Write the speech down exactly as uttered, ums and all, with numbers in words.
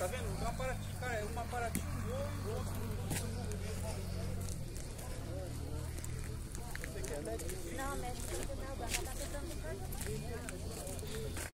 Tá vendo? Tem uma Paraty, cara, é uma Paraty um gol e outro. Não, mexe não, vai estar tentando fazer.